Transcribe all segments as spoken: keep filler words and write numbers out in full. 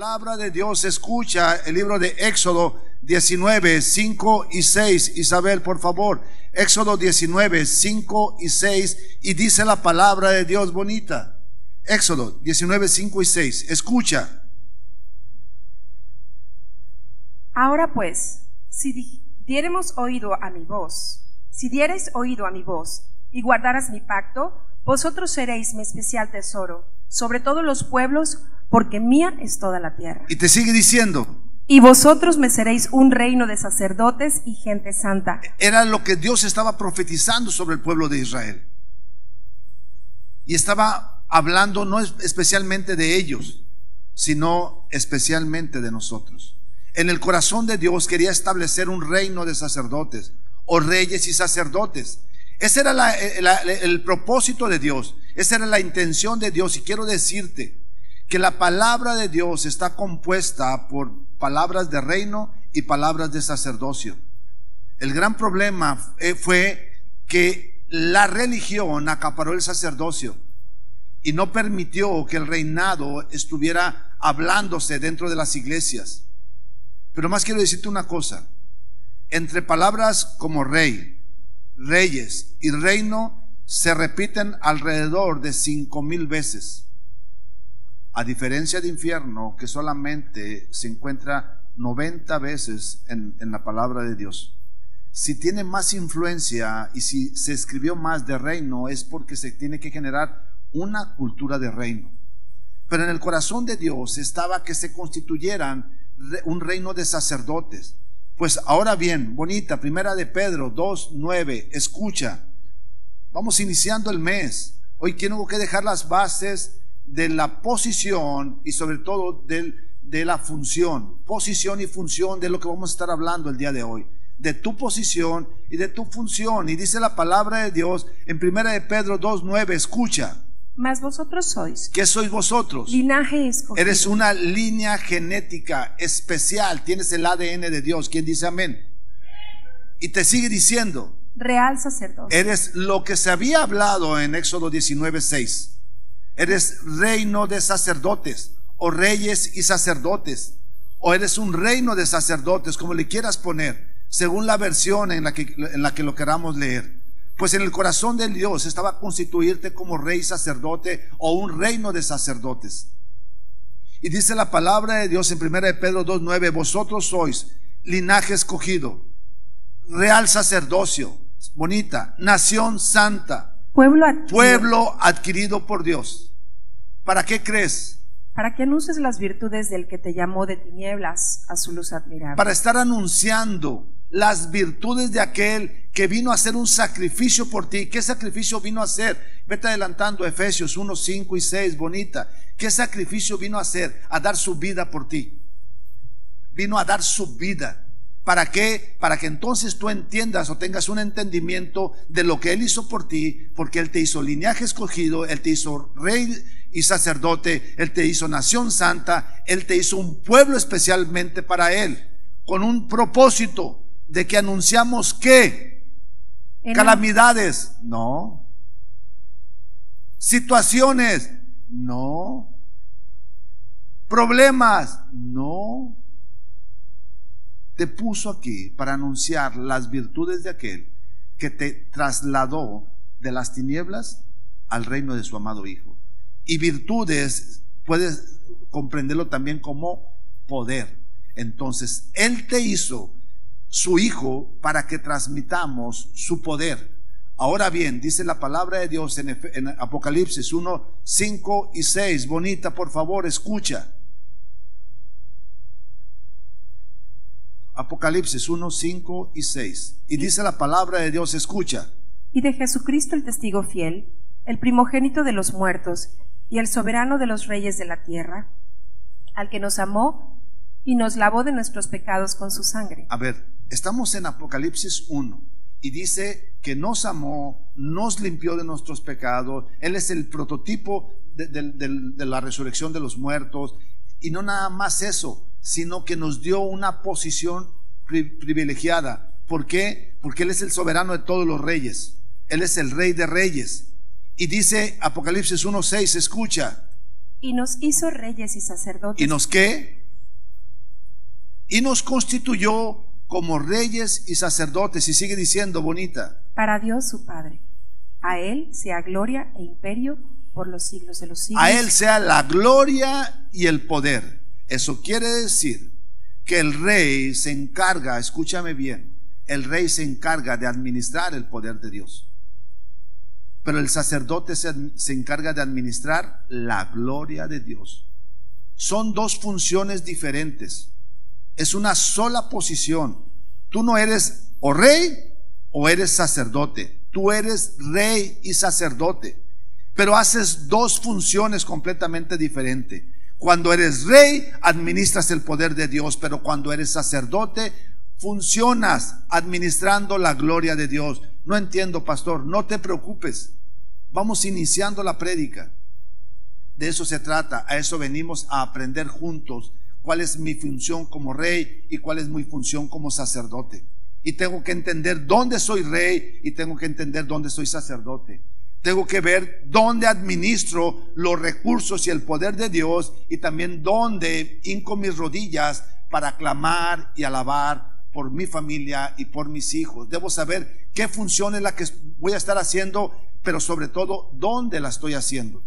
palabra de Dios, escucha el libro de Éxodo diecinueve, cinco y seis. Isabel, por favor, Éxodo diecinueve, cinco y seis, y dice la palabra de Dios bonita. Éxodo diecinueve, cinco y seis, escucha. Ahora pues, si diéremos oído a mi voz, si diereis oído a mi voz y guardaras mi pacto, vosotros seréis mi especial tesoro sobre todos los pueblos, porque mía es toda la tierra. Y te sigue diciendo, y vosotros me seréis un reino de sacerdotes y gente santa. Era lo que Dios estaba profetizando sobre el pueblo de Israel, y estaba hablando no especialmente de ellos, sino especialmente de nosotros. En el corazón de Dios quería establecer un reino de sacerdotes, o reyes y sacerdotes. Ese era la, la, el propósito de Dios, esa era la intención de Dios. Y quiero decirte que la palabra de Dios está compuesta por palabras de reino y palabras de sacerdocio. El gran problema fue que la religión acaparó el sacerdocio y no permitió que el reinado estuviera hablándose dentro de las iglesias. Pero más quiero decirte una cosa: entre palabras como rey, reyes y reino se repiten alrededor de cinco mil veces, a diferencia de infierno, que solamente se encuentra noventa veces en, en la palabra de Dios. Si tiene más influencia y si se escribió más de reino, es porque se tiene que generar una cultura de reino. Pero en el corazón de Dios estaba que se constituyeran un reino de sacerdotes. Pues ahora bien, bonita, primera de Pedro dos, nueve, escucha. Vamos iniciando el mes. Hoy tengo que dejar las bases de la posición y sobre todo del, de la función. Posición y función de lo que vamos a estar hablando el día de hoy. De tu posición y de tu función. Y dice la palabra de Dios en primera de Pedro dos, nueve, escucha. Mas vosotros sois. ¿Qué sois vosotros? Linaje escogido. Eres una línea genética especial. Tienes el A D N de Dios. ¿Quién dice amén? Y te sigue diciendo, real sacerdote. Eres lo que se había hablado en Éxodo diecinueve, seis. Eres reino de sacerdotes, o reyes y sacerdotes, o eres un reino de sacerdotes, como le quieras poner, según la versión en la que, en la que lo queramos leer. Pues en el corazón de Dios estaba constituirte como rey sacerdote o un reino de sacerdotes. Y dice la palabra de Dios en primera de Pedro dos, nueve, vosotros sois linaje escogido, real sacerdocio, bonita, nación santa, pueblo adquirido, pueblo adquirido por Dios. ¿Para qué crees? Para que anuncies las virtudes del que te llamó de tinieblas a su luz admirable. Para estar anunciando las virtudes de aquel que vino a hacer un sacrificio por ti. ¿Qué sacrificio vino a hacer? Vete adelantando, Efesios uno, cinco y seis, bonita. ¿Qué sacrificio vino a hacer? A dar su vida por ti. Vino a dar su vida. ¿Para qué? Para que entonces tú entiendas o tengas un entendimiento de lo que Él hizo por ti, porque Él te hizo linaje escogido, Él te hizo rey y sacerdote, Él te hizo nación santa, Él te hizo un pueblo especialmente para Él, con un propósito de que anunciamos ¿qué? Calamidades, no. Situaciones, no. Problemas, no. Te puso aquí para anunciar las virtudes de aquel que te trasladó de las tinieblas al reino de su amado Hijo. Y virtudes puedes comprenderlo también como poder. Entonces Él te hizo su Hijo para que transmitamos su poder. Ahora bien, dice la palabra de Dios en, en Apocalipsis uno, cinco y seis. Bonita, por favor, escucha. Apocalipsis uno, cinco y seis. Y dice la palabra de Dios, escucha. Y de Jesucristo el testigo fiel, el primogénito de los muertos y el soberano de los reyes de la tierra, al que nos amó y nos lavó de nuestros pecados con su sangre. A ver, estamos en Apocalipsis uno y dice que nos amó, nos limpió de nuestros pecados. Él es el prototipo de, de, de, de la resurrección de los muertos. Y no nada más eso, sino que nos dio una posición pri privilegiada. ¿Por qué? Porque Él es el soberano de todos los reyes. Él es el rey de reyes. Y dice Apocalipsis uno, seis, escucha. Y nos hizo reyes y sacerdotes. ¿Y nos qué? Y nos constituyó como reyes y sacerdotes. Y sigue diciendo, bonita. Para Dios su Padre. A Él sea gloria e imperio por los siglos de los siglos. A Él sea la gloria y el poder. Eso quiere decir que el rey se encarga, escúchame bien, el rey se encarga de administrar el poder de Dios. Pero el sacerdote se, se encarga de administrar la gloria de Dios. Son dos funciones diferentes. Es una sola posición. Tú no eres o rey o eres sacerdote. Tú eres rey y sacerdote, pero haces dos funciones completamente diferentes. Cuando eres rey, administras el poder de Dios, pero cuando eres sacerdote, funcionas administrando la gloria de Dios. No entiendo, pastor, no te preocupes. Vamos iniciando la prédica. De eso se trata, a eso venimos a aprender juntos. ¿Cuál es mi función como rey y cuál es mi función como sacerdote? Y tengo que entender dónde soy rey y tengo que entender dónde soy sacerdote. Tengo que ver dónde administro los recursos y el poder de Dios, y también dónde hinco mis rodillas para clamar y alabar por mi familia y por mis hijos. Debo saber qué función es la que voy a estar haciendo, pero sobre todo dónde la estoy haciendo.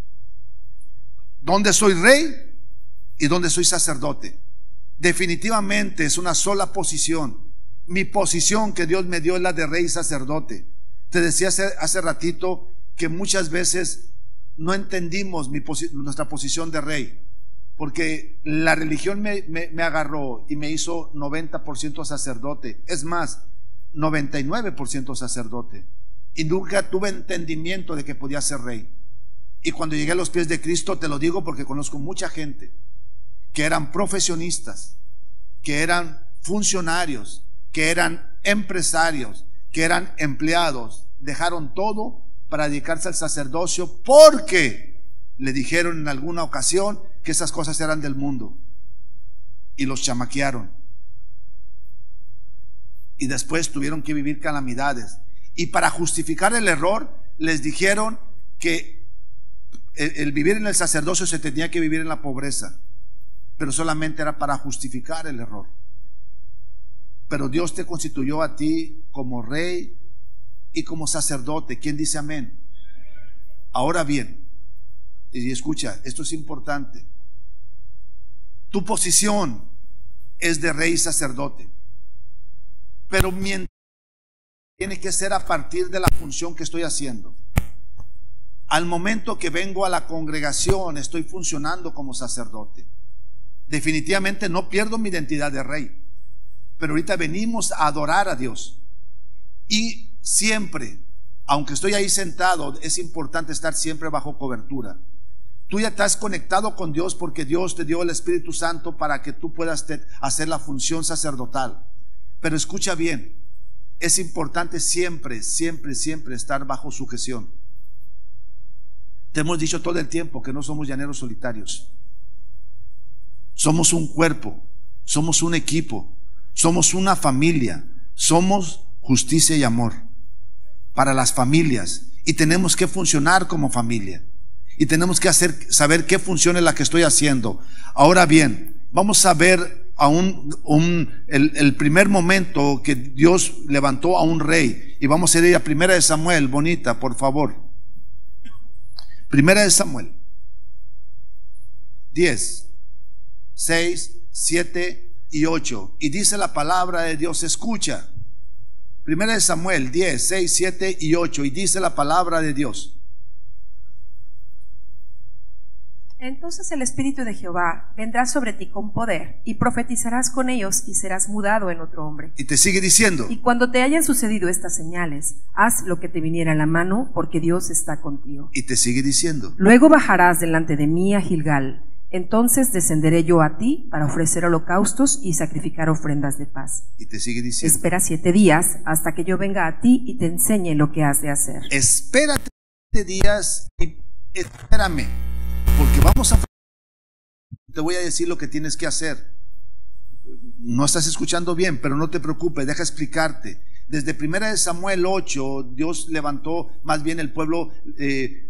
Dónde soy rey y dónde soy sacerdote. Definitivamente es una sola posición. Mi posición que Dios me dio es la de rey y sacerdote. Te decía hace, hace ratito que muchas veces no entendimos mi posi- nuestra posición de rey, porque la religión me, me, me agarró y me hizo noventa por ciento sacerdote. Es más, noventa y nueve por ciento sacerdote. Y nunca tuve entendimiento de que podía ser rey. Y cuando llegué a los pies de Cristo, te lo digo porque conozco mucha gente que eran profesionistas, que eran funcionarios, que eran empresarios, que eran empleados, dejaron todo para dedicarse al sacerdocio porque le dijeron en alguna ocasión que esas cosas eran del mundo y los chamaquearon, y después tuvieron que vivir calamidades, y para justificar el error les dijeron que el, el vivir en el sacerdocio se tenía que vivir en la pobreza, pero solamente era para justificar el error. Pero Dios te constituyó a ti como rey y como sacerdote. ¿Quién dice amén? Ahora bien, y escucha, esto es importante. Tu posición es de rey y sacerdote, pero mientras tiene que ser a partir de la función que estoy haciendo. Al momento que vengo a la congregación, estoy funcionando como sacerdote. Definitivamente no pierdo mi identidad de rey, pero ahorita venimos a adorar a Dios. Y siempre, aunque estoy ahí sentado, es importante estar siempre bajo cobertura. Tú ya estás conectado con Dios porque Dios te dio el Espíritu Santo para que tú puedas te, hacer la función sacerdotal. Pero escucha bien, es importante siempre, siempre, siempre estar bajo sujeción. Te hemos dicho todo el tiempo que no somos llaneros solitarios. Somos un cuerpo, somos un equipo, somos una familia, somos justicia y amor para las familias, y tenemos que funcionar como familia, y tenemos que hacer, saber qué función es la que estoy haciendo. Ahora bien, vamos a ver a un, un el, el primer momento que Dios levantó a un rey, y vamos a ir a Primera de Samuel, bonita, por favor. Primera de Samuel diez, seis, siete y ocho, y dice la palabra de Dios. Escucha, Primera de Samuel diez, seis, siete y ocho, y dice la palabra de Dios. Entonces el Espíritu de Jehová vendrá sobre ti con poder, y profetizarás con ellos, y serás mudado en otro hombre. Y te sigue diciendo. Y cuando te hayan sucedido estas señales, haz lo que te viniera a la mano, porque Dios está contigo. Y te sigue diciendo. Luego bajarás delante de mí a Gilgal. Entonces descenderé yo a ti para ofrecer holocaustos y sacrificar ofrendas de paz. Y te sigue diciendo. Espera siete días hasta que yo venga a ti y te enseñe lo que has de hacer. Espérate siete días y espérame, porque vamos a... Te voy a decir lo que tienes que hacer. No estás escuchando bien, pero no te preocupes, deja explicarte. Desde Primera de Samuel ocho, Dios levantó, más bien el pueblo eh,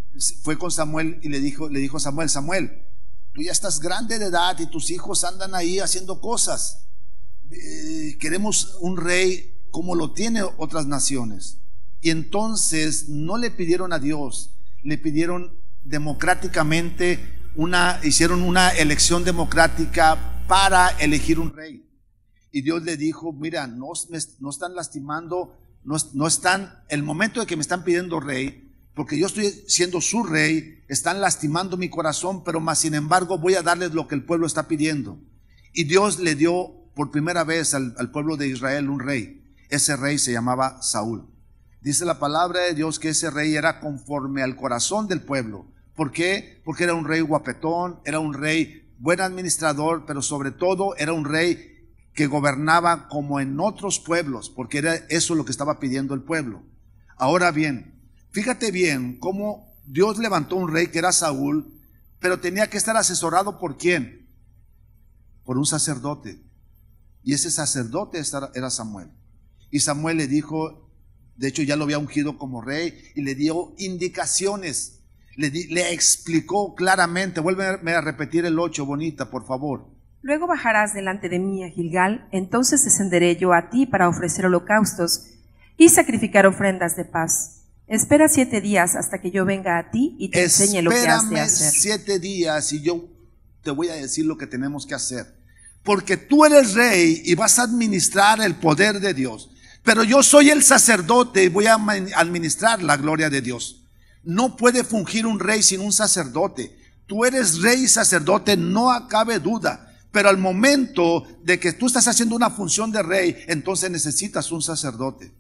fue con Samuel y le dijo, le dijo a Samuel, Samuel, tú ya estás grande de edad y tus hijos andan ahí haciendo cosas. Eh, queremos un rey como lo tienen otras naciones. Y entonces no le pidieron a Dios, le pidieron democráticamente una, hicieron una elección democrática para elegir un rey. Y Dios le dijo, mira, no, me, no están lastimando, no, no están, el momento de que me están pidiendo rey, porque yo estoy siendo su rey, están lastimando mi corazón, pero más sin embargo voy a darles lo que el pueblo está pidiendo. Y Dios le dio por primera vez al, al pueblo de Israel un rey. Ese rey se llamaba Saúl. Dice la palabra de Dios que ese rey era conforme al corazón del pueblo. ¿Por qué? Porque era un rey guapetón, era un rey buen administrador, pero sobre todo era un rey que gobernaba como en otros pueblos, porque era eso lo que estaba pidiendo el pueblo. Ahora bien, fíjate bien cómo Dios levantó un rey que era Saúl, pero tenía que estar asesorado ¿por quién? Por un sacerdote. Y ese sacerdote era Samuel. Y Samuel le dijo, de hecho ya lo había ungido como rey, y le dio indicaciones, le, di, le explicó claramente. Vuélveme a repetir el ocho, bonita, por favor. Luego bajarás delante de mí a Gilgal, entonces descenderé yo a ti para ofrecer holocaustos y sacrificar ofrendas de paz. Espera siete días hasta que yo venga a ti y te enseñe lo que has de hacer. Espérame siete días y yo te voy a decir lo que tenemos que hacer. Porque tú eres rey y vas a administrar el poder de Dios. Pero yo soy el sacerdote y voy a administrar la gloria de Dios. No puede fungir un rey sin un sacerdote. Tú eres rey y sacerdote, no cabe duda. Pero al momento de que tú estás haciendo una función de rey, entonces necesitas un sacerdote.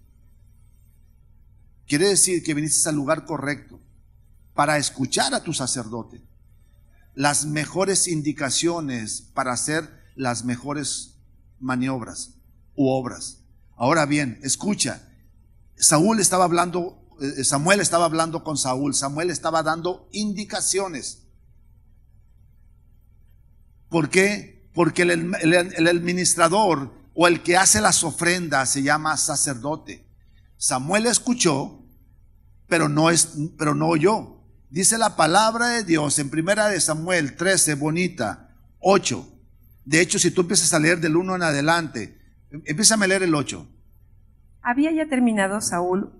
Quiere decir que viniste al lugar correcto para escuchar a tu sacerdote. Las mejores indicaciones para hacer las mejores maniobras u obras. Ahora bien, escucha, Saúl estaba hablando, Samuel estaba hablando con Saúl, Samuel estaba dando indicaciones. ¿Por qué? Porque el, el, el administrador o el que hace las ofrendas se llama sacerdote. Samuel escuchó, pero no, es, pero no oyó. Dice la palabra de Dios en primera de Samuel trece, bonita, ocho. De hecho, si tú empiezas a leer del uno en adelante, empieza a leer el ocho. Había ya terminado Saúl.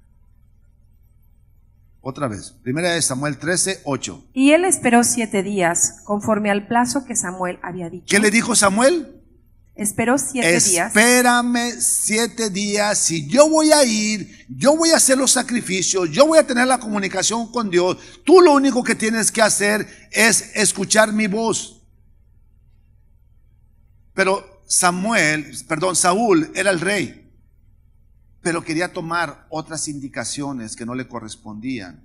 Otra vez, primera de Samuel trece, ocho. Y él esperó siete días, conforme al plazo que Samuel había dicho. ¿Qué le dijo Samuel? Esperó siete días. Espérame siete días, si yo voy a ir, yo voy a hacer los sacrificios, yo voy a tener la comunicación con Dios. Tú lo único que tienes que hacer es escuchar mi voz. Pero Samuel, perdón, Saúl era el rey, pero quería tomar otras indicaciones que no le correspondían.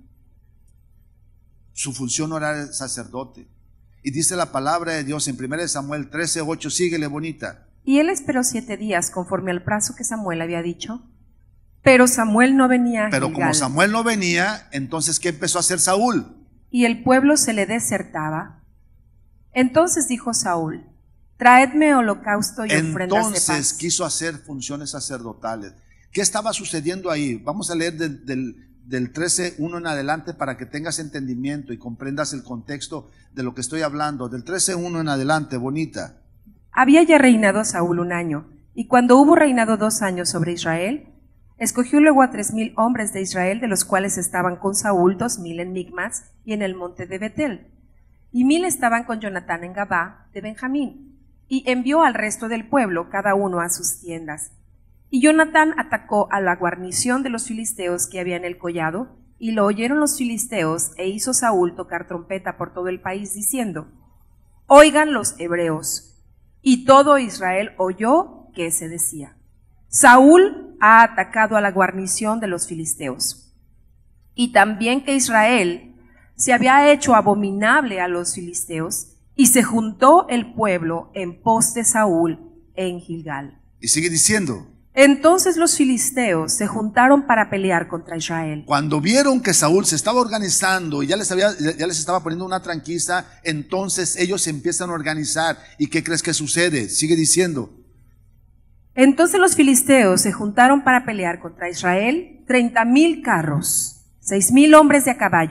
Su función no era el sacerdote. Y dice la palabra de Dios en primera de Samuel trece, ocho, síguele, bonita. Y él esperó siete días conforme al plazo que Samuel había dicho, pero Samuel no venía a Pero Gilgal. como Samuel no venía, entonces ¿qué empezó a hacer Saúl? Y el pueblo se le desertaba. Entonces dijo Saúl, traedme holocausto y ofrendas Entonces de paz. quiso hacer funciones sacerdotales. ¿Qué estaba sucediendo ahí? Vamos a leer del, del, del trece, uno en adelante para que tengas entendimiento y comprendas el contexto de lo que estoy hablando. Del trece, uno en adelante, bonita. Había ya reinado Saúl un año, y cuando hubo reinado dos años sobre Israel, escogió luego a tres mil hombres de Israel, de los cuales estaban con Saúl dos mil en Micmas y en el monte de Betel, y mil estaban con Jonatán en Gabá de Benjamín, y envió al resto del pueblo, cada uno a sus tiendas. Y Jonatán atacó a la guarnición de los filisteos que había en el collado, y lo oyeron los filisteos, e hizo Saúl tocar trompeta por todo el país, diciendo, oigan los hebreos. Y todo Israel oyó que se decía, Saúl ha atacado a la guarnición de los filisteos. Y también que Israel se había hecho abominable a los filisteos, y se juntó el pueblo en pos de Saúl en Gilgal. Y sigue diciendo. Entonces los filisteos se juntaron para pelear contra Israel. Cuando vieron que Saúl se estaba organizando y ya les, había, ya les estaba poniendo una tranquisa, entonces ellos se empiezan a organizar. ¿Y qué crees que sucede? Sigue diciendo. Entonces los filisteos se juntaron para pelear contra Israel, treinta mil carros, seis mil hombres de a caballo,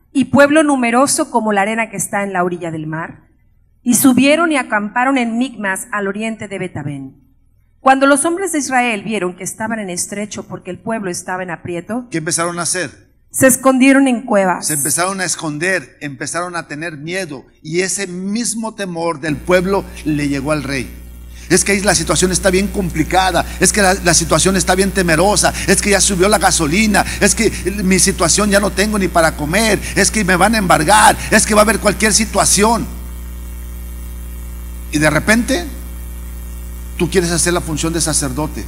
y pueblo numeroso como la arena que está en la orilla del mar. Y subieron y acamparon en Micmas al oriente de Betabén. Cuando los hombres de Israel vieron que estaban en estrecho porque el pueblo estaba en aprieto, ¿qué empezaron a hacer? Se escondieron en cuevas. Se empezaron a esconder, empezaron a tener miedo, y ese mismo temor del pueblo le llegó al rey. Es que ahí la situación está bien complicada, es que la, la situación está bien temerosa, es que ya subió la gasolina, es que mi situación ya no tengo ni para comer, es que me van a embargar, es que va a haber cualquier situación. Y de repente tú quieres hacer la función de sacerdote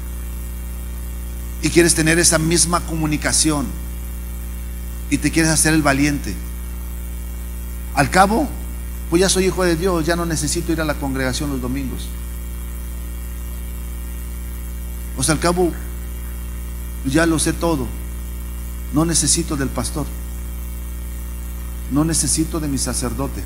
y quieres tener esa misma comunicación y te quieres hacer el valiente. Al cabo, pues ya soy hijo de Dios, ya no necesito ir a la congregación los domingos. O sea, al cabo, ya lo sé todo, no necesito del pastor, no necesito de mi sacerdote.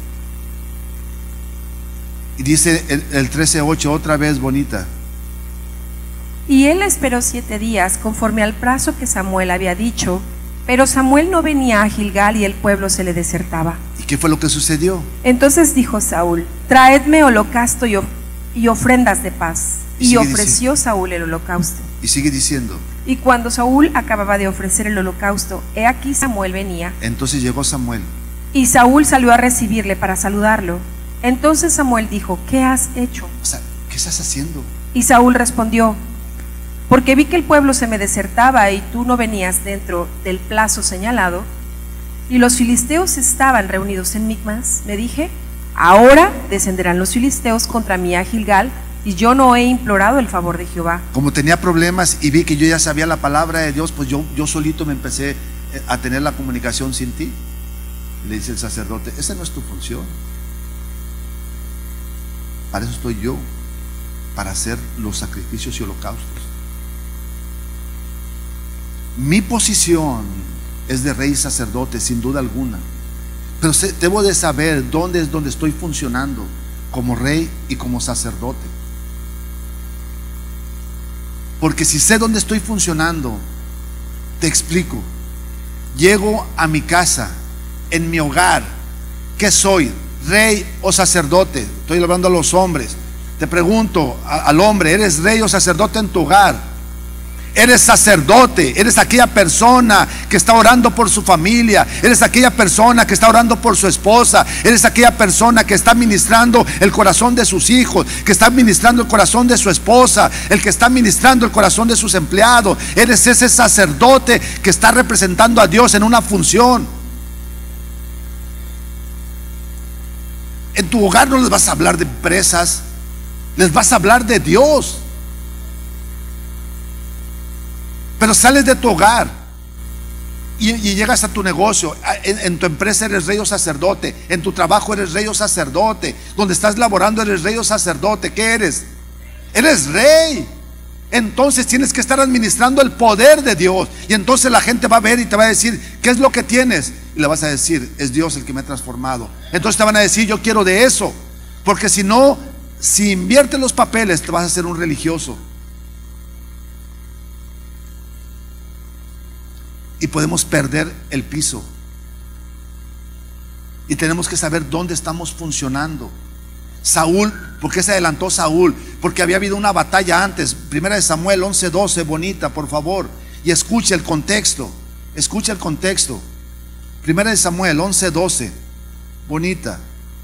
Y dice el, el trece ocho, otra vez bonita. Y él esperó siete días conforme al plazo que Samuel había dicho, pero Samuel no venía a Gilgal y el pueblo se le desertaba. ¿Y qué fue lo que sucedió? Entonces dijo Saúl: traedme holocausto y, of y ofrendas de paz. Y, y ofreció diciendo, Saúl el holocausto. Y sigue diciendo. Y cuando Saúl acababa de ofrecer el holocausto, he aquí Samuel venía. Entonces llegó Samuel. Y Saúl salió a recibirle para saludarlo. Entonces Samuel dijo: ¿qué has hecho? O sea, ¿qué estás haciendo? Y Saúl respondió: porque vi que el pueblo se me desertaba y tú no venías dentro del plazo señalado, y los filisteos estaban reunidos en Micmas. Me dije: ahora descenderán los filisteos contra mí a Gilgal, y yo no he implorado el favor de Jehová. Como tenía problemas y vi que yo ya sabía la palabra de Dios, pues yo, yo solito me empecé a tener la comunicación sin ti. Le dice el sacerdote: esa no es tu función. Para eso estoy yo, para hacer los sacrificios y holocaustos. Mi posición es de rey y sacerdote, sin duda alguna, pero debo de saber dónde es donde estoy funcionando como rey y como sacerdote. Porque si sé dónde estoy funcionando, te explico. Llego a mi casa, en mi hogar, ¿qué soy? ¿Rey o sacerdote? Estoy hablando a los hombres. Te pregunto a, al hombre: ¿eres rey o sacerdote en tu hogar? Eres sacerdote, eres aquella persona que está orando por su familia, eres aquella persona que está orando por su esposa, eres aquella persona que está ministrando el corazón de sus hijos, que está ministrando el corazón de su esposa, el que está ministrando el corazón de sus empleados. Eres ese sacerdote que está representando a Dios en una función. En tu hogar no les vas a hablar de empresas, les vas a hablar de Dios. Pero sales de tu hogar y, y llegas a tu negocio. En, en tu empresa eres rey o sacerdote, en tu trabajo eres rey o sacerdote, donde estás laborando eres rey o sacerdote. ¿Qué eres? Eres rey. Entonces tienes que estar administrando el poder de Dios, y entonces la gente va a ver y te va a decir: ¿qué es lo que tienes? Y le vas a decir: es Dios el que me ha transformado. Entonces te van a decir: yo quiero de eso. Porque si no, si inviertes los papeles, te vas a hacer un religioso. Y podemos perder el piso. Y tenemos que saber dónde estamos funcionando. Saúl, ¿por qué se adelantó Saúl? Porque había habido una batalla antes. Primera de Samuel once doce, bonita, por favor. Y escucha el contexto. Escucha el contexto. Primera de Samuel once doce, bonita.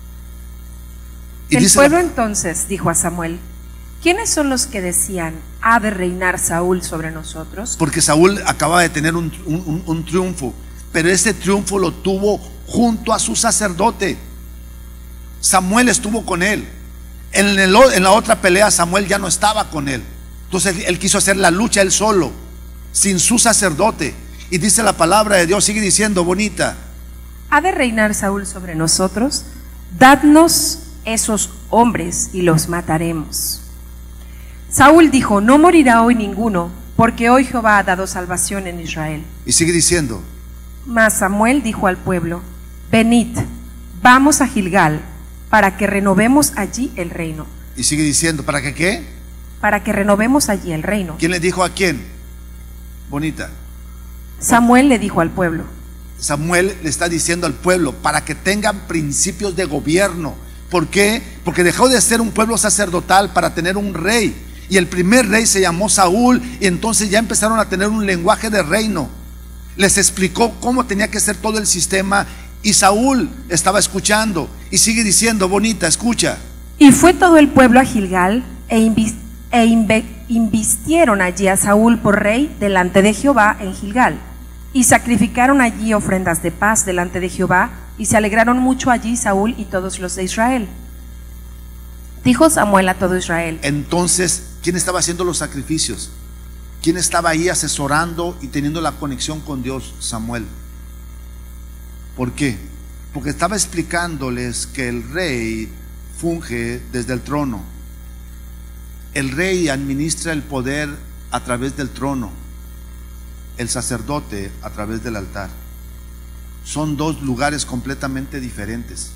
Y el dice pueblo la... entonces dijo a Samuel: ¿quiénes son los que decían: ha de reinar Saúl sobre nosotros? Porque Saúl acaba de tener un, un, un triunfo, pero ese triunfo lo tuvo junto a su sacerdote. Samuel estuvo con él. En, el, en la otra pelea Samuel ya no estaba con él. Entonces él, él quiso hacer la lucha él solo, sin su sacerdote. Y dice la palabra de Dios, sigue diciendo, bonita: ¿ha de reinar Saúl sobre nosotros? Dadnos esos hombres y los mataremos. Saúl dijo: no morirá hoy ninguno, porque hoy Jehová ha dado salvación en Israel. Y sigue diciendo: mas Samuel dijo al pueblo: venid, vamos a Gilgal, para que renovemos allí el reino. Y sigue diciendo: ¿para que qué? Para que renovemos allí el reino. ¿Quién le dijo a quién? Bonita. Samuel le dijo al pueblo. Samuel le está diciendo al pueblo para que tengan principios de gobierno. ¿Por qué? Porque dejó de ser un pueblo sacerdotal para tener un rey. Y el primer rey se llamó Saúl, y entonces ya empezaron a tener un lenguaje de reino. Les explicó cómo tenía que ser todo el sistema, y Saúl estaba escuchando. Y sigue diciendo, bonita, escucha. Y fue todo el pueblo a Gilgal, e, invis e inve invistieron allí a Saúl por rey delante de Jehová en Gilgal. Y sacrificaron allí ofrendas de paz delante de Jehová, y se alegraron mucho allí Saúl y todos los de Israel. Dijo Samuel a todo Israel. Entonces, ¿quién estaba haciendo los sacrificios? ¿Quién estaba ahí asesorando y teniendo la conexión con Dios? Samuel. ¿Por qué? Porque estaba explicándoles que el rey funge desde el trono. El rey administra el poder a través del trono, el sacerdote a través del altar. Son dos lugares completamente diferentes.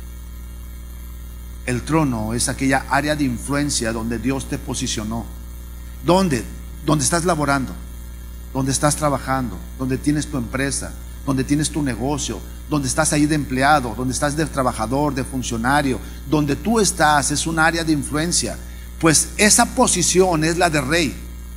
El trono es aquella área de influencia donde Dios te posicionó. ¿Dónde? Donde estás laborando, donde estás trabajando, donde tienes tu empresa, donde tienes tu negocio, donde estás ahí de empleado, donde estás de trabajador, de funcionario. Donde tú estás es un área de influencia. Pues esa posición es la de rey.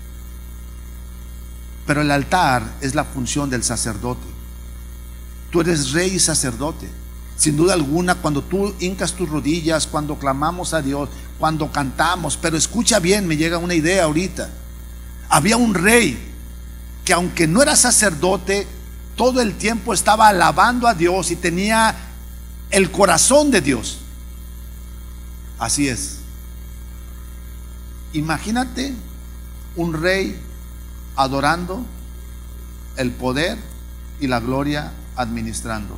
Pero el altar es la función del sacerdote. Tú eres rey y sacerdote. Sin duda alguna, cuando tú hincas tus rodillas, cuando clamamos a Dios, cuando cantamos. Pero escucha bien, me llega una idea ahorita. Había un rey que, aunque no era sacerdote, todo el tiempo estaba alabando a Dios y tenía el corazón de Dios. Así es. Imagínate un rey adorando el poder y la gloria administrando.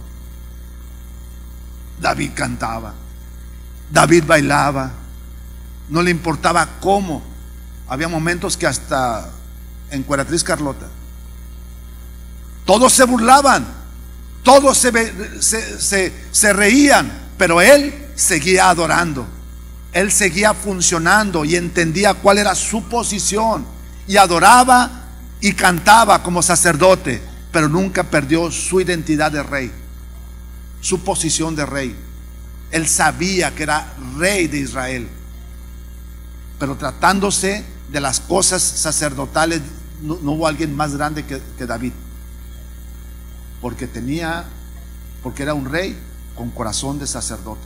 David cantaba, David bailaba, no le importaba cómo. Había momentos que hasta Encueratriz Carlota, todos se burlaban, todos se, se, se, se reían, pero él seguía adorando. Él seguía funcionando y entendía cuál era su posición, y adoraba y cantaba como sacerdote, pero nunca perdió su identidad de rey, su posición de rey. Él sabía que era rey de Israel, pero tratándose de las cosas sacerdotales, no, no hubo alguien más grande que, que David, porque tenía, porque era un rey con corazón de sacerdote.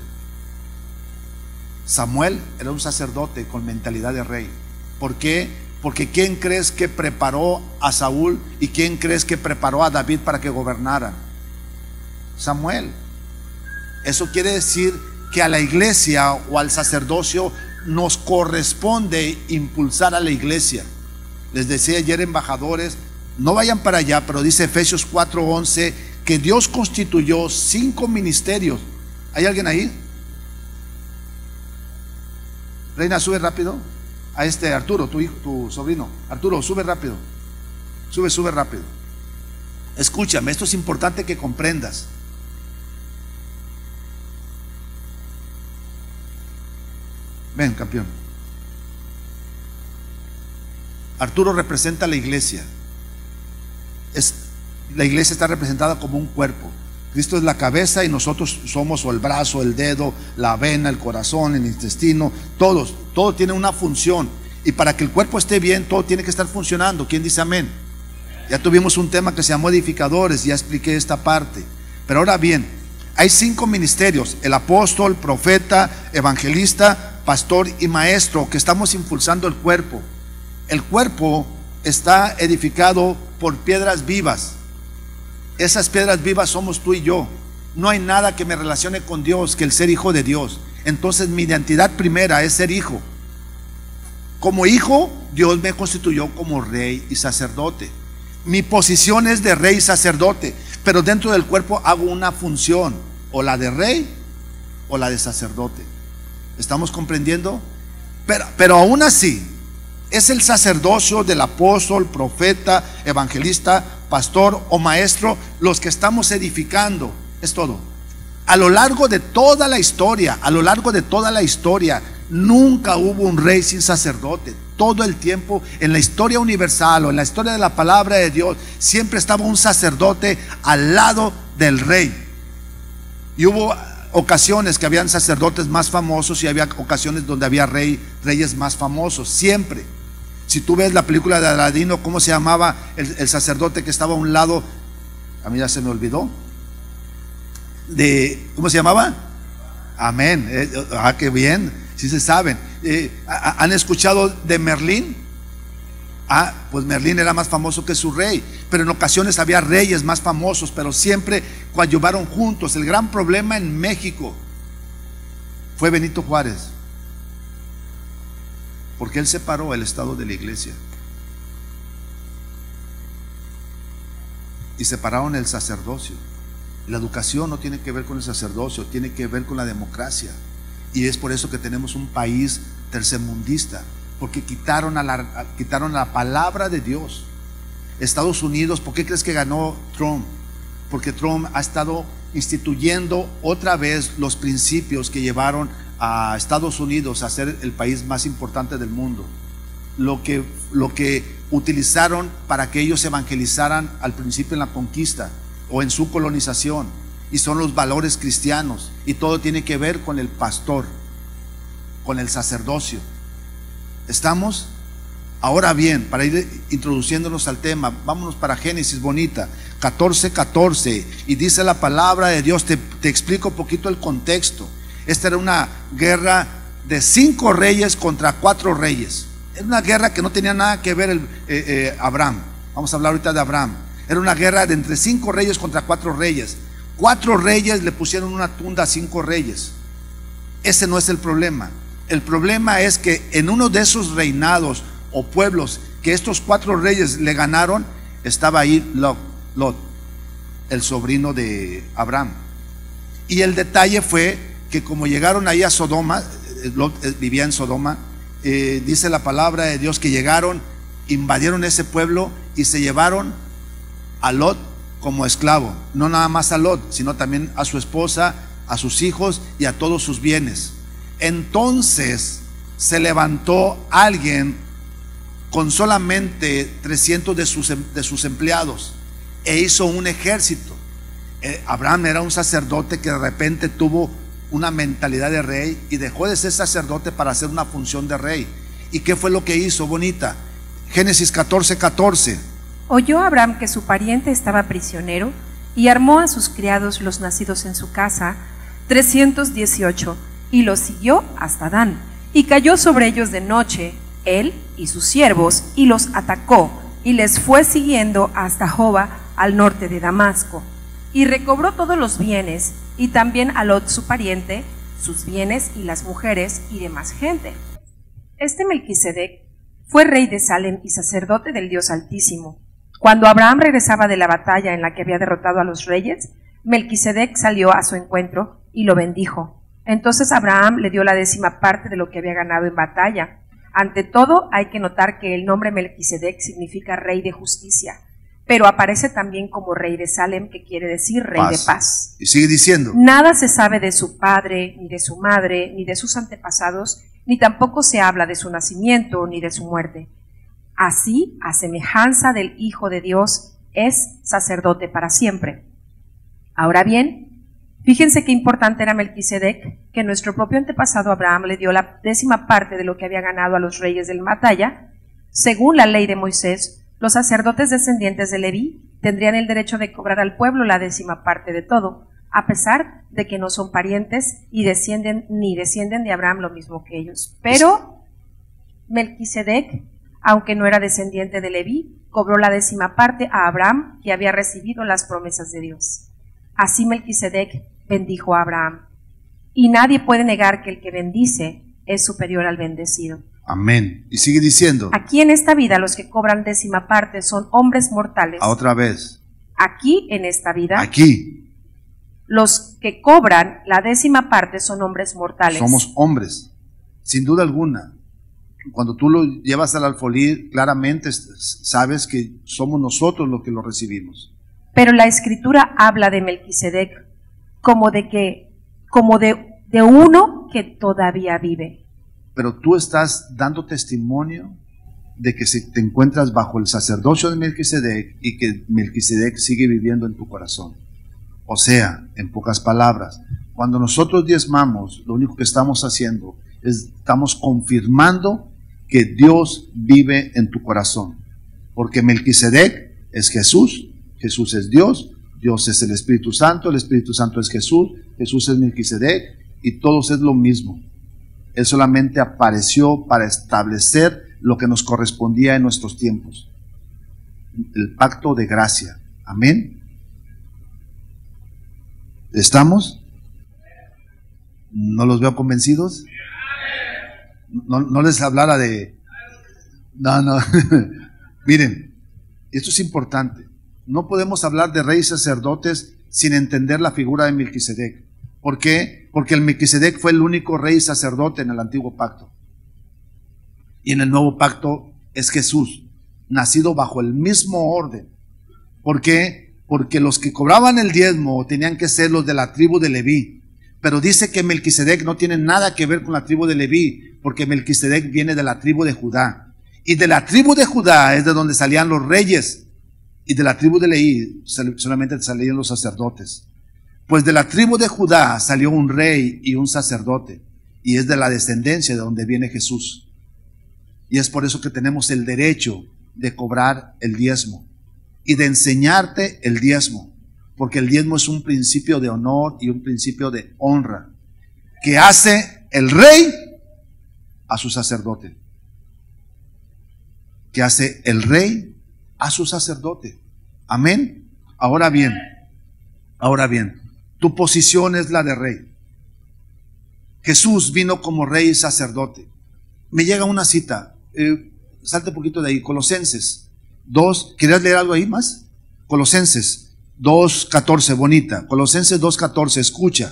Samuel era un sacerdote con mentalidad de rey. ¿Por qué? Porque ¿quién crees que preparó a Saúl y quién crees que preparó a David para que gobernaran? Samuel. Eso quiere decir que a la iglesia o al sacerdocio nos corresponde impulsar a la iglesia. Les decía ayer, embajadores, no vayan para allá, pero dice Efesios cuatro once que Dios constituyó cinco ministerios. ¿Hay alguien ahí? Reina, sube rápido. A este Arturo, tu hijo, tu sobrino. Arturo, sube rápido. Sube, sube rápido. Escúchame, esto es importante que comprendas. Ven, campeón. Arturo representa a la iglesia. Es, la iglesia está representada como un cuerpo. Cristo es la cabeza y nosotros somos o el brazo, el dedo, la vena, el corazón, el intestino. Todos, todo tiene una función. Y para que el cuerpo esté bien, todo tiene que estar funcionando. ¿Quién dice amén? Ya tuvimos un tema que se llamó edificadores, ya expliqué esta parte. Pero ahora bien, hay cinco ministerios: el apóstol, profeta, evangelista, pastor y maestro, que estamos impulsando el cuerpo. El cuerpo está edificado por piedras vivas. Esas piedras vivas somos tú y yo. No hay nada que me relacione con Dios que el ser hijo de Dios. Entonces mi identidad primera es ser hijo. Como hijo, Dios me constituyó como rey y sacerdote. Mi posición es de rey y sacerdote, pero dentro del cuerpo hago una función, o la de rey o la de sacerdote. ¿Estamos comprendiendo? Pero, pero aún así, es el sacerdocio del apóstol, profeta, evangelista, pastor o maestro los que estamos edificando. Es todo. A lo largo de toda la historia, a lo largo de toda la historia, nunca hubo un rey sin sacerdote. todo el tiempo, en la historia universal o en la historia de la palabra de Dios, siempre estaba un sacerdote al lado del rey. Y hubo ocasiones que habían sacerdotes más famosos y había ocasiones donde había rey, reyes más famosos, siempre. Si tú ves la película de Aladino, ¿cómo se llamaba el, el sacerdote que estaba a un lado? A mí ya se me olvidó. De, ¿cómo se llamaba? Amén. Eh, ah, qué bien, sí se saben. Eh, ¿Han escuchado de Merlín? Ah, pues Merlín era más famoso que su rey, pero en ocasiones había reyes más famosos, pero siempre coadyuvaron juntos. El gran problema en México fue Benito Juárez, porque él separó el Estado de la iglesia y separaron el sacerdocio. La educación no tiene que ver con el sacerdocio, tiene que ver con la democracia. Y es por eso que tenemos un país tercermundista, porque quitaron, a la, a, quitaron la palabra de Dios. Estados Unidos, ¿por qué crees que ganó Trump? Porque Trump ha estado instituyendo otra vez los principios que llevaron a Estados Unidos a ser el país más importante del mundo. Lo que, lo que utilizaron para que ellos evangelizaran al principio en la conquista o en su colonización, y son los valores cristianos, y todo tiene que ver con el pastor, con el sacerdocio. ¿Estamos? Ahora bien, para ir introduciéndonos al tema, vámonos para Génesis, bonita, catorce, catorce, y dice la palabra de Dios. Te, te explico un poquito el contexto. Esta era una guerra de cinco reyes contra cuatro reyes. Era una guerra que no tenía nada que ver el, eh, eh, Abraham. Vamos a hablar ahorita de Abraham. Era una guerra de entre cinco reyes contra cuatro reyes. Cuatro reyes le pusieron una tunda a cinco reyes. Ese no es el problema. El problema es que en uno de esos reinados o pueblos que estos cuatro reyes le ganaron, estaba ahí Lot, Lot, el sobrino de Abraham. Y el detalle fue que como llegaron ahí a Sodoma, Lot vivía en Sodoma, eh, dice la palabra de Dios que llegaron, invadieron ese pueblo y se llevaron a Lot como esclavo. No nada más a Lot, sino también a su esposa, a sus hijos y a todos sus bienes. Entonces se levantó alguien con solamente trescientos de sus, de sus empleados e hizo un ejército. eh, Abraham era un sacerdote que de repente tuvo una mentalidad de rey y dejó de ser sacerdote para hacer una función de rey. ¿Y qué fue lo que hizo, bonita? Génesis catorce, catorce. Oyó Abraham que su pariente estaba prisionero y armó a sus criados, los nacidos en su casa, trescientos dieciocho, y los siguió hasta Dan, y cayó sobre ellos de noche, él y sus siervos, y los atacó, y les fue siguiendo hasta Joba, al norte de Damasco, y recobró todos los bienes, y también a Lot su pariente, sus bienes y las mujeres y demás gente. Este Melquisedec fue rey de Salem y sacerdote del Dios Altísimo. Cuando Abraham regresaba de la batalla en la que había derrotado a los reyes, Melquisedec salió a su encuentro y lo bendijo. Entonces Abraham le dio la décima parte de lo que había ganado en batalla. Ante todo, hay que notar que el nombre Melquisedec significa rey de justicia, pero aparece también como rey de Salem, que quiere decir rey paz. de paz. Y sigue diciendo: nada se sabe de su padre, ni de su madre, ni de sus antepasados, ni tampoco se habla de su nacimiento, ni de su muerte. Así, a semejanza del Hijo de Dios, es sacerdote para siempre. Ahora bien, fíjense qué importante era Melquisedec, que nuestro propio antepasado Abraham le dio la décima parte de lo que había ganado a los reyes de la batalla. Según la ley de Moisés, los sacerdotes descendientes de Leví tendrían el derecho de cobrar al pueblo la décima parte de todo, a pesar de que no son parientes y descienden ni descienden de Abraham lo mismo que ellos. Pero Melquisedec, aunque no era descendiente de Leví, cobró la décima parte a Abraham, que había recibido las promesas de Dios. Así Melquisedec bendijo a Abraham. Y nadie puede negar que el que bendice es superior al bendecido. Amén. Y sigue diciendo: aquí en esta vida los que cobran décima parte son hombres mortales. A otra vez. Aquí en esta vida. Aquí. Los que cobran la décima parte son hombres mortales. Somos hombres, sin duda alguna. Cuando tú lo llevas al alfolí, claramente sabes que somos nosotros los que lo recibimos. Pero la Escritura habla de Melquisedec como de que, como de, de uno que todavía vive. Pero tú estás dando testimonio de que si te encuentras bajo el sacerdocio de Melquisedec y que Melquisedec sigue viviendo en tu corazón. O sea, en pocas palabras, cuando nosotros diezmamos, lo único que estamos haciendo es estamos confirmando que Dios vive en tu corazón. Porque Melquisedec es Jesús, Jesús es Dios, Dios es el Espíritu Santo, el Espíritu Santo es Jesús, Jesús es Melquisedec y todos es lo mismo. Él solamente apareció para establecer lo que nos correspondía en nuestros tiempos. El pacto de gracia. Amén. ¿Estamos? ¿No los veo convencidos? No, no les hablara de... No, no. Miren, esto es importante. No podemos hablar de reyes sacerdotes sin entender la figura de Melquisedec. ¿Por qué? Porque el Melquisedec fue el único rey sacerdote en el antiguo pacto. Y en el nuevo pacto es Jesús, nacido bajo el mismo orden. ¿Por qué? Porque los que cobraban el diezmo tenían que ser los de la tribu de Leví. Pero dice que Melquisedec no tiene nada que ver con la tribu de Leví, porque Melquisedec viene de la tribu de Judá. Y de la tribu de Judá es de donde salían los reyes. Y de la tribu de Leví solamente salían los sacerdotes. Pues de la tribu de Judá salió un rey y un sacerdote. Y es de la descendencia de donde viene Jesús. Y es por eso que tenemos el derecho de cobrar el diezmo y de enseñarte el diezmo, porque el diezmo es un principio de honor y un principio de honra que hace el rey a su sacerdote, que hace el rey a su sacerdote. Amén. Ahora bien, ahora bien, tu posición es la de rey. Jesús vino como rey y sacerdote. Me llega una cita. Eh, salte un poquito de ahí, Colosenses dos, ¿querías leer algo ahí más? Colosenses dos catorce, bonita, Colosenses dos catorce, escucha.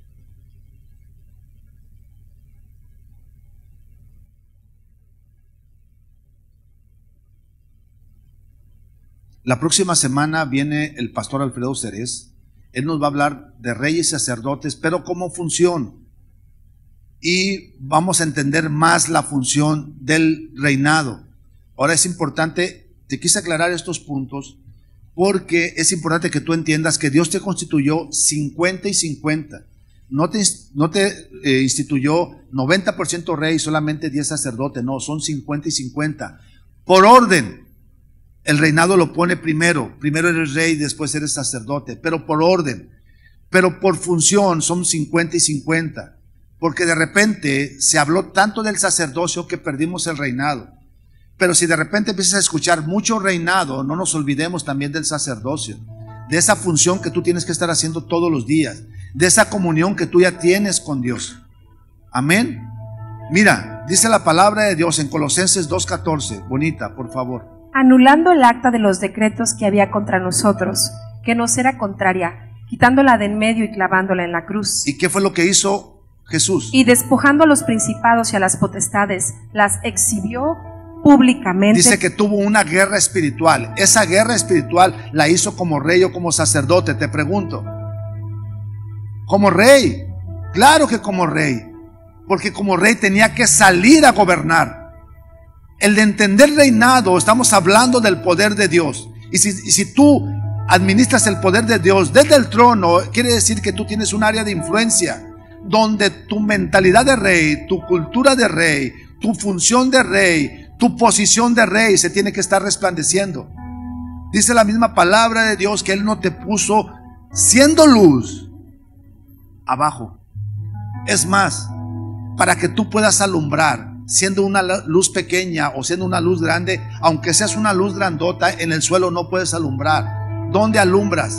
La próxima semana viene el pastor Alfredo Cerez. Él nos va a hablar de reyes y sacerdotes, pero como función. Y vamos a entender más la función del reinado. Ahora es importante, te quise aclarar estos puntos, porque es importante que tú entiendas que Dios te constituyó cincuenta y cincuenta. No te, no te eh, instituyó noventa por ciento rey y solamente diez sacerdote. No, son cincuenta y cincuenta. Por orden. El reinado lo pone primero. Primero eres rey, después eres sacerdote. Pero por orden. Pero por función son cincuenta y cincuenta. Porque de repente se habló tanto del sacerdocio que perdimos el reinado. Pero si de repente empiezas a escuchar mucho reinado, no nos olvidemos también del sacerdocio, de esa función que tú tienes que estar haciendo todos los días, de esa comunión que tú ya tienes con Dios. Amén. Mira, dice la palabra de Dios en Colosenses dos catorce, bonita, por favor. Anulando el acta de los decretos que había contra nosotros, que nos era contraria, quitándola de en medio y clavándola en la cruz. ¿Y qué fue lo que hizo Jesús? Y despojando a los principados y a las potestades, las exhibió públicamente. Dice que tuvo una guerra espiritual. Esa guerra espiritual la hizo como rey o como sacerdote. Te pregunto, ¿como rey? Claro que como rey, porque como rey tenía que salir a gobernar. El de entender reinado, estamos hablando del poder de Dios. Y si, y si tú administras el poder de Dios desde el trono, quiere decir que tú tienes un área de influencia donde tu mentalidad de rey, tu cultura de rey, tu función de rey, tu posición de rey se tiene que estar resplandeciendo. Dice la misma palabra de Dios que Él no te puso siendo luz abajo. Es más, para que tú puedas alumbrar, siendo una luz pequeña o siendo una luz grande, aunque seas una luz grandota, en el suelo no puedes alumbrar. ¿Dónde alumbras?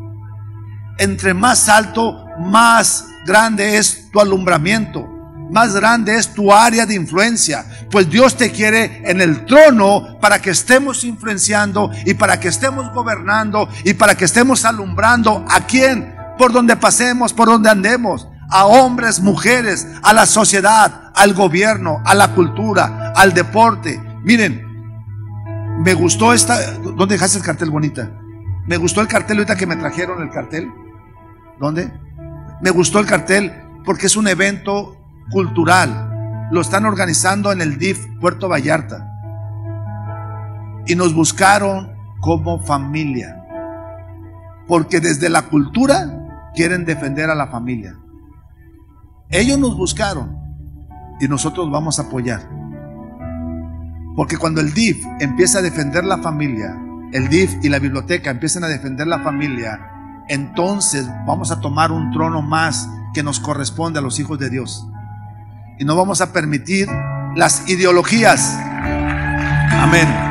Entre más alto, más grande es tu alumbramiento, más grande es tu área de influencia. Pues Dios te quiere en el trono para que estemos influenciando y para que estemos gobernando y para que estemos alumbrando. ¿A quién? Por donde pasemos, por donde andemos. A hombres, mujeres, a la sociedad, al gobierno, a la cultura, al deporte. Miren, me gustó esta. ¿Dónde dejaste el cartel, bonita? Me gustó el cartel ahorita que me trajeron el cartel. ¿Dónde? Me gustó el cartel porque es un evento cultural. Lo están organizando en el D I F Puerto Vallarta. y nos buscaron como familia, porque desde la cultura quieren defender a la familia. Ellos nos buscaron y nosotros vamos a apoyar, porque cuando el D I F empieza a defender la familia, el D I F y la biblioteca empiezan a defender la familia, entonces vamos a tomar un trono más que nos corresponde a los hijos de Dios, y no vamos a permitir las ideologías. Amén.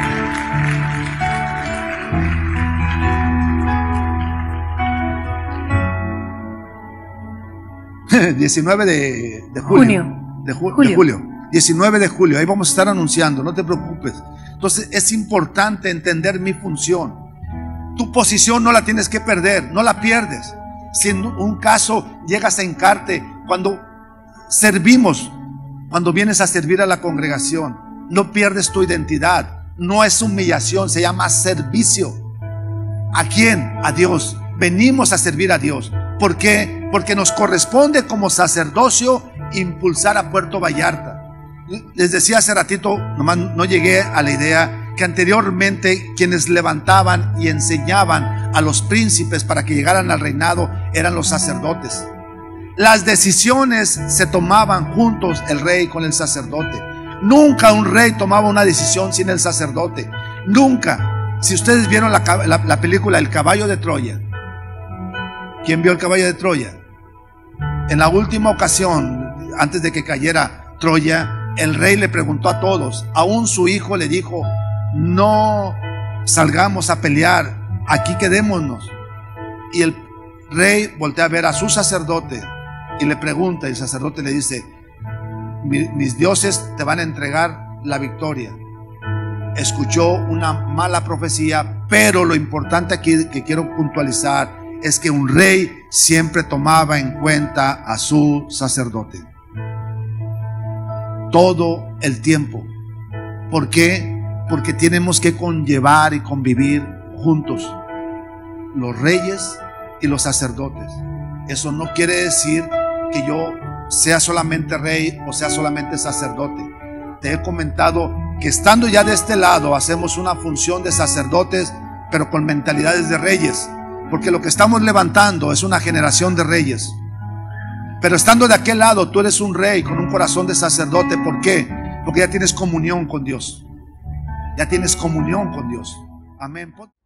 diecinueve de, de julio, Junio. De, ju- Julio. de julio, diecinueve de julio, ahí vamos a estar anunciando, no te preocupes. Entonces es importante entender mi función. Tu posición no la tienes que perder, no la pierdes. Si en un caso llegas a hincarte, cuando servimos, cuando vienes a servir a la congregación, no pierdes tu identidad. No es humillación, se llama servicio. ¿A quién? A Dios. Venimos a servir a Dios. ¿Por qué? Porque nos corresponde como sacerdocio impulsar a Puerto Vallarta. Les decía hace ratito, nomás no llegué a la idea, que anteriormente quienes levantaban y enseñaban a los príncipes para que llegaran al reinado eran los sacerdotes. Las decisiones se tomaban juntos, el rey con el sacerdote. Nunca un rey tomaba una decisión sin el sacerdote. Nunca. Si ustedes vieron la, la, la película El caballo de Troya, ¿quién vio el caballo de Troya? En la última ocasión, antes de que cayera Troya, el rey le preguntó a todos, aún su hijo le dijo: no salgamos a pelear, aquí quedémonos. Y el rey voltea a ver a su sacerdote y le pregunta, y el sacerdote le dice: mis dioses te van a entregar la victoria. Escuchó una mala profecía, pero lo importante aquí que quiero puntualizar es que un rey siempre tomaba en cuenta a su sacerdote todo el tiempo. ¿Por qué? Porque tenemos que conllevar y convivir juntos, los reyes y los sacerdotes. Eso no quiere decir que yo sea solamente rey o sea solamente sacerdote. Te he comentado que estando ya de este lado hacemos una función de sacerdotes, pero con mentalidades de reyes, porque lo que estamos levantando es una generación de reyes. Pero estando de aquel lado, tú eres un rey con un corazón de sacerdote. ¿Por qué? Porque ya tienes comunión con Dios. Ya tienes comunión con Dios. Amén.